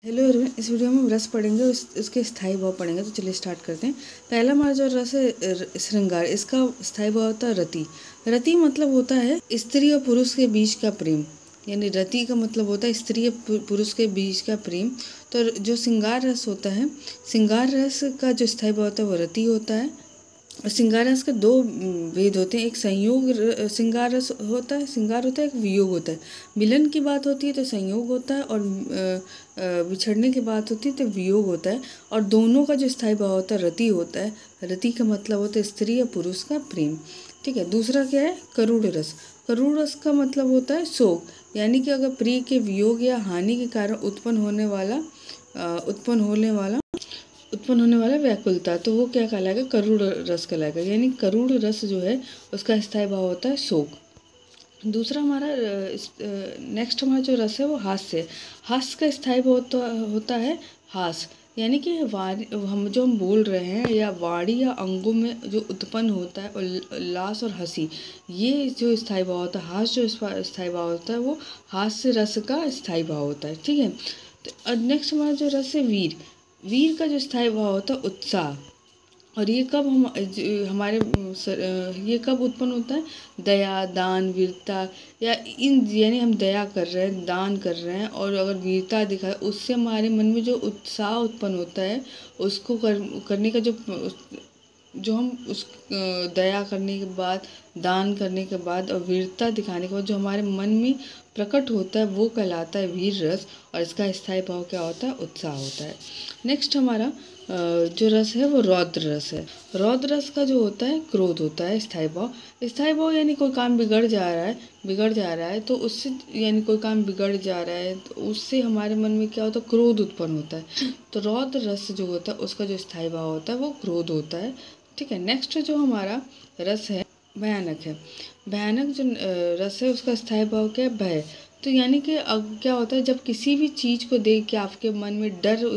Hello everyone, इस video में हम रस पढ़ेंगे, उसके स्थायी भाव पढ़ेंगे। तो चलिए स्टार्ट करते हैं। पहला हमारा जो रस है श्रृंगार, इसका स्थायी भाव होता है रति। रति मतलब होता है स्त्री और पुरुष के बीच का प्रेम, यानी रति का मतलब होता है स्त्री और पुरुष के बीच का प्रेम। तो जो श्रृंगार रस होता है, श्रृंगार रस का जो स्थायी भाव होता है वो रति होता है। और श्रृंगार रस के दो भेद होते हैं, एक संयोग श्रृंगार रस होता है, श्रृंगार होता है, एक वियोग होता है। मिलन की बात होती है तो संयोग होता है, और बिछड़ने की बात होती है तो वियोग होता है। और दोनों का जो स्थायी भाव होता है रति होता है। रति का मतलब होता है स्त्री या पुरुष का प्रेम। ठीक है। दूसरा क्या है? करुण रस। करुण रस का मतलब होता है शोक, यानी कि अगर प्रिय के वियोग या हानि के कारण उत्पन्न होने वाला व्याकुलता, तो वो क्या कहलाएगा? करुण रस कहलाएगा। यानी करुण रस जो है उसका स्थायी भाव होता है शोक। दूसरा हमारा नेक्स्ट हमारा जो रस है वो हास्य। हास्य का स्थायी भाव होता है हास, यानी कि हम बोल रहे हैं या वाणी या अंगों में जो उत्पन्न होता है उल्लास और हंसी, ये जो स्थायी भाव होता है, हास जो स्थायी भाव होता है वो हास्य रस का स्थायी भाव होता है। ठीक है। तो नेक्स्ट हमारा जो रस है वीर। वीर का जो स्थायी भाव होता है उत्साह। और ये कब ये कब उत्पन्न होता है? दया, दान, वीरता, या यानी हम दया कर रहे हैं, दान कर रहे हैं, और अगर वीरता दिखाए, उससे हमारे मन में जो उत्साह उत्पन्न होता है, उसको करने का जो हम उस दया करने के बाद, दान करने के बाद और वीरता दिखाने के बाद जो हमारे मन में प्रकट होता है, वो कहलाता है वीर रस। और इसका स्थायी भाव क्या होता है? उत्साह होता है। नेक्स्ट हमारा जो रस है वो रौद्र रस है। रौद्र रस का जो होता है क्रोध होता है स्थायी भाव। स्थायी भाव यानी कोई काम बिगड़ जा रहा है तो उससे, यानी कोई काम बिगड़ जा रहा है तो उससे हमारे मन में क्या होता है? क्रोध उत्पन्न होता है। तो रौद्र रस जो होता है उसका जो स्थायी भाव होता है वो क्रोध होता है। ठीक है। नेक्स्ट जो हमारा रस है भयानक है। भयानक जो रस है उसका स्थायी भाव क्या है? भय। तो यानी कि अब क्या होता है, जब किसी भी चीज़ को देख के आपके मन में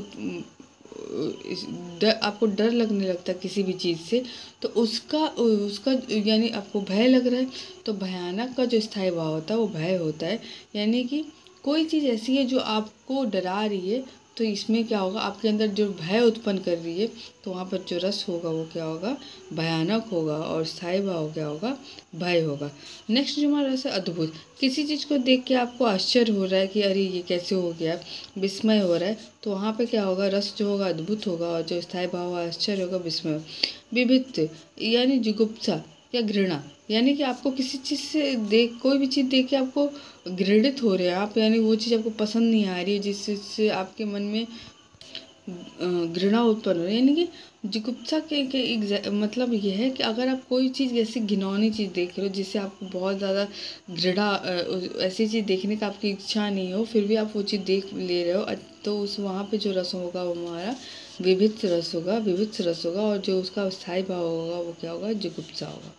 आपको डर लगने लगता है किसी भी चीज़ से, तो उसका यानी आपको भय लग रहा है, तो भयानक का जो स्थायी भाव होता है वो भय होता है। यानी कि कोई चीज़ ऐसी है जो आपको डरा रही है, तो इसमें क्या होगा? आपके अंदर जो भय उत्पन्न कर रही है, तो वहाँ पर जो रस होगा वो क्या होगा? भयानक होगा। और स्थायी भाव क्या होगा? भय होगा। नेक्स्ट जो हमारा रस है अद्भुत। किसी चीज़ को देख के आपको आश्चर्य हो रहा है कि अरे ये कैसे हो गया, विस्मय हो रहा है, तो वहाँ पे क्या होगा? रस जो होगा अद्भुत होगा, और जो स्थायी भाव होगा आश्चर्य होगा, विस्मय। विभिन्न यानी जुगुप्सा या घृणा, यानी कि आपको किसी चीज़ से कोई भी चीज़ देख के आपको घृणित हो रहे हैं आप, यानी वो चीज़ आपको पसंद नहीं आ रही है, जिससे आपके मन में घृणा उत्पन्न हो रही है। यानी कि जुगुप्सा के मतलब ये है कि अगर आप कोई चीज़ ऐसी घिनौनी चीज़ देख रहे हो जिससे आपको बहुत ज़्यादा घृणा, ऐसी चीज़ देखने का आपकी इच्छा नहीं हो, फिर भी आप वो चीज़ देख ले रहे हो, तो उस वहाँ पे जो रस होगा वो हमारा विभिन्न रस होगा। और जो उसका स्थायी भाव होगा वो क्या होगा? जुगुप्सा होगा।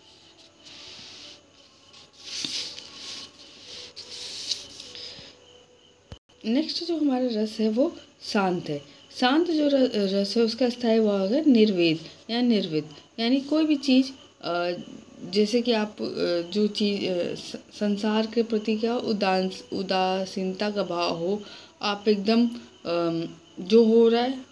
नेक्स्ट जो हमारा रस है वो शांत है। शांत जो रस है उसका स्थायी भाव है निर्वेद या निर्विद। यानी कोई भी चीज़ जैसे कि आप जो चीज़ संसार के प्रति क्या उदासीनता का भाव हो, आप एकदम जो हो रहा है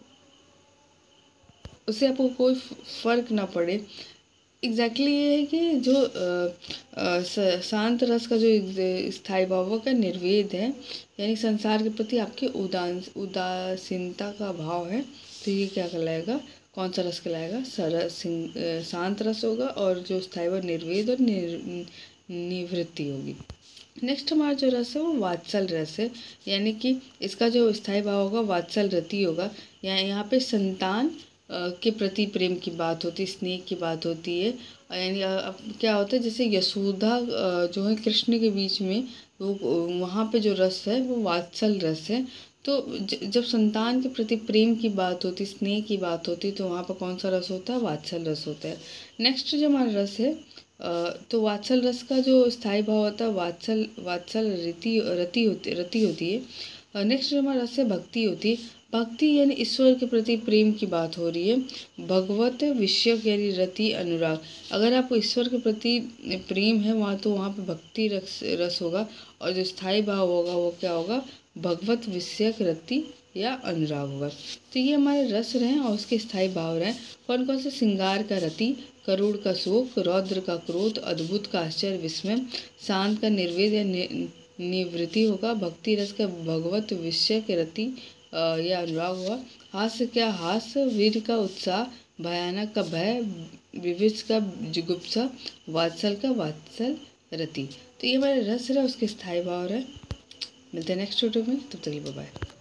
उससे आपको कोई फर्क ना पड़े। एग्जैक्टली ये है कि जो शांत रस का जो स्थायी भाव का निर्वेद है, यानी संसार के प्रति आपकी उदासीनता का भाव है, तो ये क्या कहलाएगा? कौन सा रस कहलाएगा? शांत रस होगा। और जो स्थायी भाव निर्वेद और निवृत्ति होगी। नेक्स्ट हमारा जो रस है वो वात्सल रस है, यानी कि इसका जो स्थायी भाव होगा वात्सल रति होगा। यहाँ पे संतान के प्रति प्रेम की बात होती है, स्नेह की बात होती है। यानी अब क्या होता है, जैसे यशोदा जो है कृष्ण के बीच में, वो वहाँ पे जो रस है वो वात्सल रस है। तो जब संतान के प्रति प्रेम की बात होती, स्नेह की बात होती, तो वहाँ पर कौन सा रस होता है? वात्सल रस होता है। नेक्स्ट जो हमारा रस है तो वात्सल रस का जो स्थायी भाव होता है वात्सल रति होती है। नेक्स्ट जो हमारा रस है भक्ति होती है। भक्ति यानी ईश्वर के प्रति प्रेम की बात हो रही है। भगवत विषय यानी रति अनुराग। अगर आपको ईश्वर के प्रति प्रेम है वहाँ, तो वहाँ पे भक्ति रस होगा। और जो स्थायी भाव होगा वो क्या होगा? भगवत विषयक रति या अनुराग होगा। तो ये हमारे रस रहे और उसके स्थायी भाव रहे। कौन कौन से? श्रृंगार का रति, करुण का शोक, रौद्र का क्रोध, अद्भुत का आश्चर्य विस्मय, शांत का निर्वेद या निवृत्ति होगा, भक्ति रस का भगवत विषयक रति या अनुराग होगा, हास्य क्या? हास्य, वीर का उत्साह, भयानक का भय, विविध का जुगुप्सा, वात्सल का वात्सल रति। तो ये हमारे रस रहे उसके स्थायी भाव रहे। मिलते हैं नेक्स्ट वीडियो में, तब तक के लिए बाय बाय।